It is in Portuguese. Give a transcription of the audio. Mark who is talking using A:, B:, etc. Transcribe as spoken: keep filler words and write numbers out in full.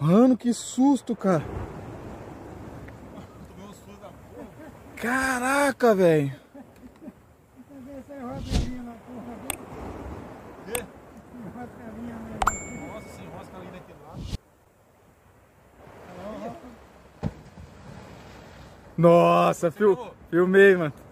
A: Mano, que susto, cara. Caraca, velho.
B: Nossa, sem rosca ali daquele lado.
A: Nossa, fil... filmei, mano.